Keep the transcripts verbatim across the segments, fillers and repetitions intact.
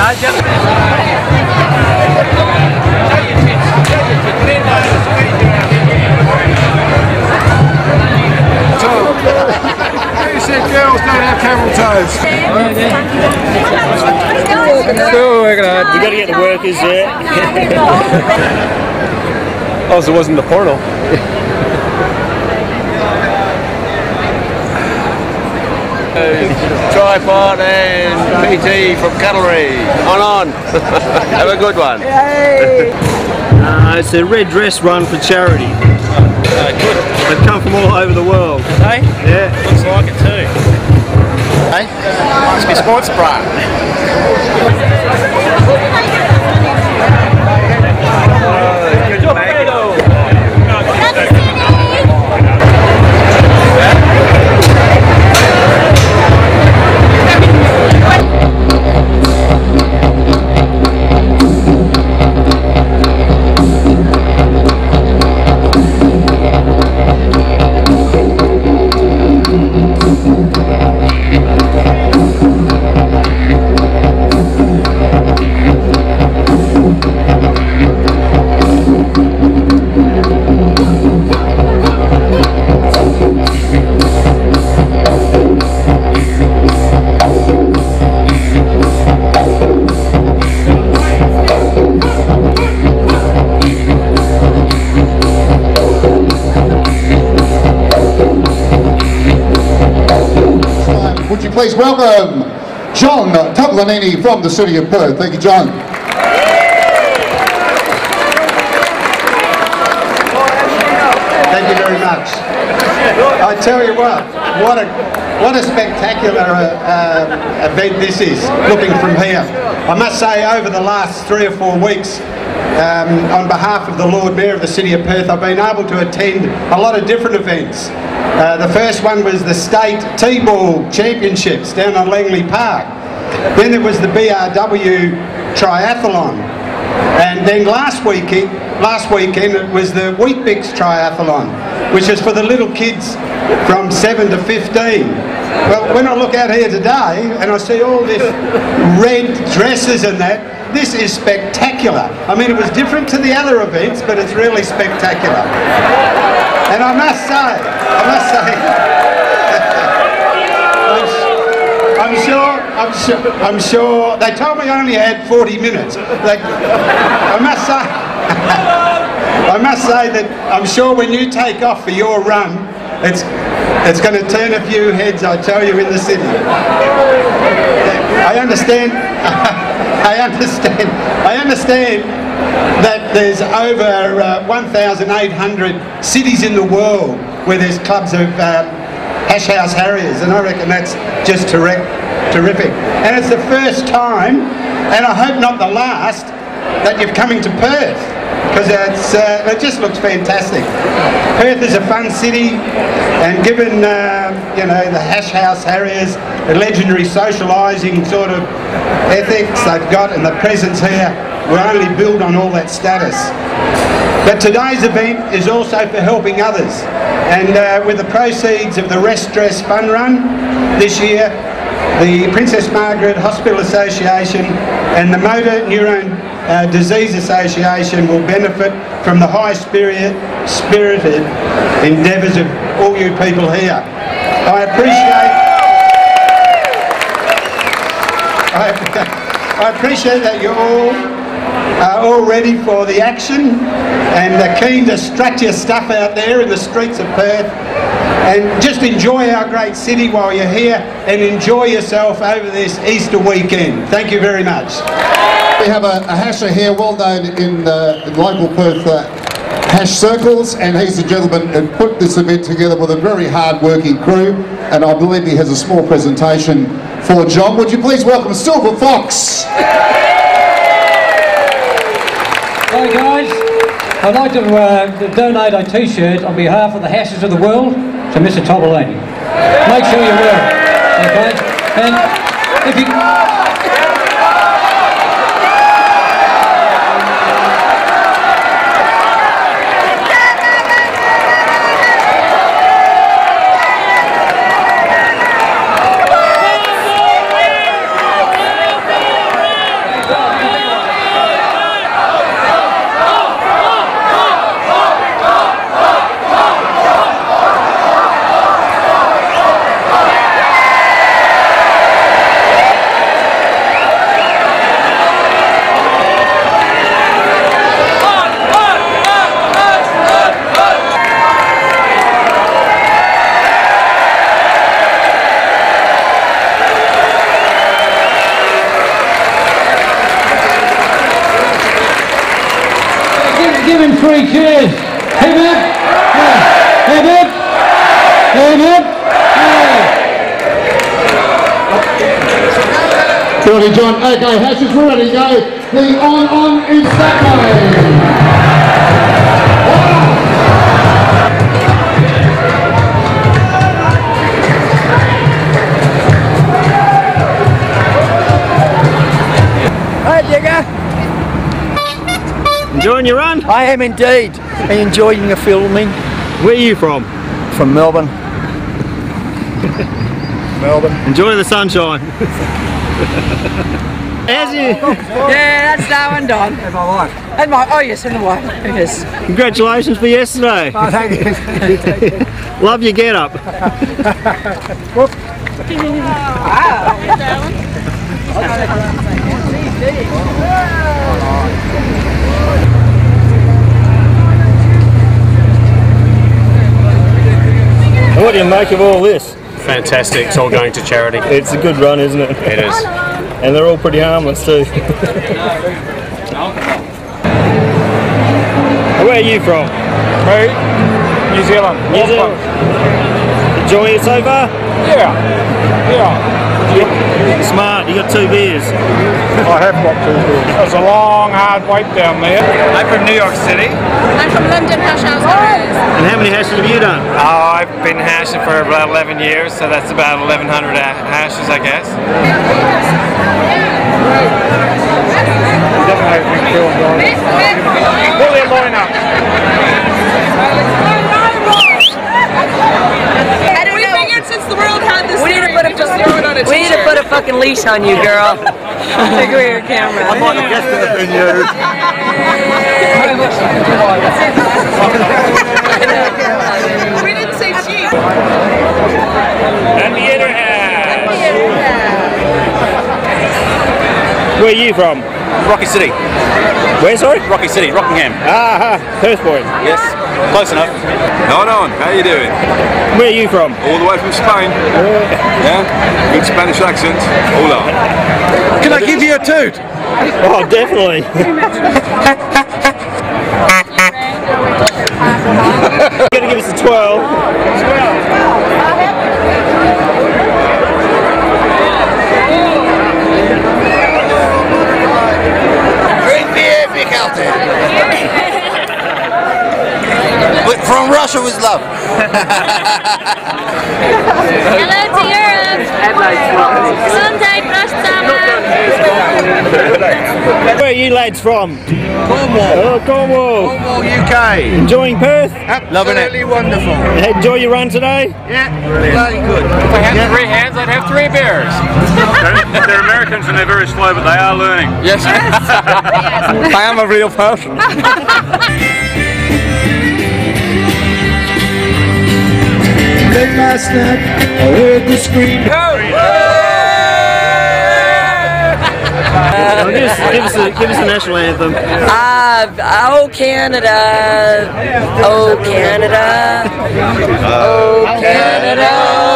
You said girls don't have camel toes. Still working hard. You got to get the workers there. Oh, so it wasn't the portal. Tripod and P T from Cutlery. On on. Have a good one. Uh, it's a red dress run for charity. Uh, good. They've come from all over the world. Hey? Yeah. Looks like it too. Hey? Must be sports bra. Good job, Would you please welcome John Tuglanini from the City of Perth. Thank you, John. Thank you very much. I tell you what, what a what a spectacular uh, event this is, looking from here. I must say, over the last three or four weeks, um, on behalf of the Lord Mayor of the City of Perth, I've been able to attend a lot of different events. Uh, the first one was the State T-Ball Championships down on Langley Park. Then there was the B R W Triathlon. And then last weekend, last weekend it was the Weet-Bix Triathlon, which is for the little kids from seven to fifteen. Well, when I look out here today and I see all this red dresses and that, this is spectacular. I mean, it was different to the other events, but it's really spectacular. And I must say, I must say, I'm sure, I'm sure, I'm sure, they told me I only had forty minutes. Like, I must say, I must say that I'm sure when you take off for your run, it's, it's going to turn a few heads, I tell you, in the city. I understand, I understand, I understand that there's over uh, one thousand eight hundred cities in the world where there's clubs of um, Hash House Harriers, and I reckon that's just terrific. terrific. And it's the first time, and I hope not the last, that you're coming to Perth, because it's, uh, it just looks fantastic. Perth is a fun city, and given uh, you know, the Hash House Harriers, the legendary socialising sort of ethics they've got and the presence here, will only build on all that status. But today's event is also for helping others, and uh, with the proceeds of the Rest Dress Fun Run this year, the Princess Margaret Hospital Association and the Motor Neurone uh, Disease Association will benefit from the high spirit, spirited endeavours of all you people here. I appreciate I, I appreciate that you're all are all ready for the action and are keen to strut your stuff out there in the streets of Perth, and just enjoy our great city while you're here and enjoy yourself over this Easter weekend. Thank you very much. We have a, a hasher here, well known in, uh, in local Perth uh, hash circles, and he's the gentleman who put this event together with a very hard-working crew, and I believe he has a small presentation for John. Would you please welcome Silver Fox? Hi guys, I'd like to uh, donate a t-shirt on behalf of the Hashes of the World to Mister Togolini. Make sure you wear it, okay? And if you... three, cheers. Hip hip. Hip hip. Hip hip. Good on, John. Okay, Hashes, we're ready to go. The OnOn is that way. Hi, Digger. Enjoying your run? I am indeed. And enjoying the filming. Where are you from? From Melbourne. Melbourne. Enjoy the sunshine. How's you? Yeah, that's now and done. And my wife. And my, oh yes, and the wife. Yes. Congratulations for yesterday. Oh, thank you. Love your get up. What do you make of all this? Fantastic, it's all going to charity. It's a good run, isn't it? It is. And they're all pretty harmless too. Where are you from? Me? New Zealand. New Zealand. Enjoying it so far? Yeah. Yeah. Smart, you got two beers. I have got two beers. It was a long, hard wait down there. I'm from New York City. I'm from London, Hash House, Harriers. And how many hashes have you done? Oh, I've been hashing for about eleven years, so that's about eleven hundred hashes, I guess. Pull their line up. We figured since the world had this We need to put a, just throw it on a we need to put a fucking leash on you, girl. Take away your camera. I might have guessed it had been you. We didn't say cheap. And the Interhash. Where are you from? Rocky City. Where, sorry? Rocky City, Rockingham. Ah, Perth boy. Yes, close enough. OnOn, how you doing? Where are you from? All the way from Spain. Yeah? Good Spanish accent. Hola. Can I give you a toot? Oh, definitely. You're going to give us a twirl. Great beer, big out there. From Russia with love. Hello to Europe. Sunday, Where are you lads from? Cornwall. Oh, Cornwall. Cornwall, U K. Enjoying Perth? Loving it. Wonderful. Enjoy your run today? Yeah, bloody good. If I had three hands, I'd have three beers. they're, they're Americans and they're very slow, but they are learning. Yes. I am a real person. Late last night, I heard the scream. Oh, give, us, give, us a, give us a national anthem. Uh, oh Canada, oh Canada, oh Canada.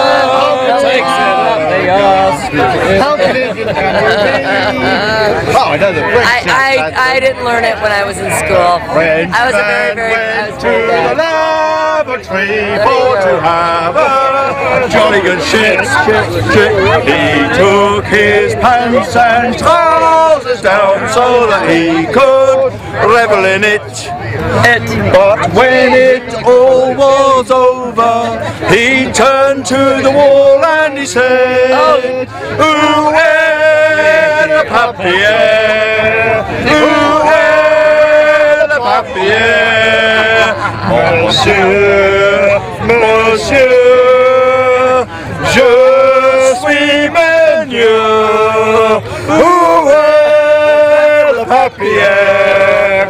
Oh, I know the French. I, I, I didn't learn it when I was in school. I was a very, very, I was very bad. Laboratory for to have a jolly good shit. He took his pants and trousers down so that he could revel in it. It. But when it all was over, he turned to the wall and he said, "Ooh, the papier, ooh, the papier, Monsieur, Monsieur, je suis menu, ooh, the papier."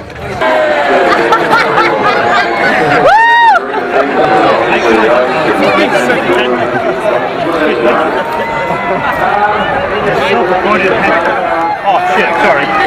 Oh shit, sorry.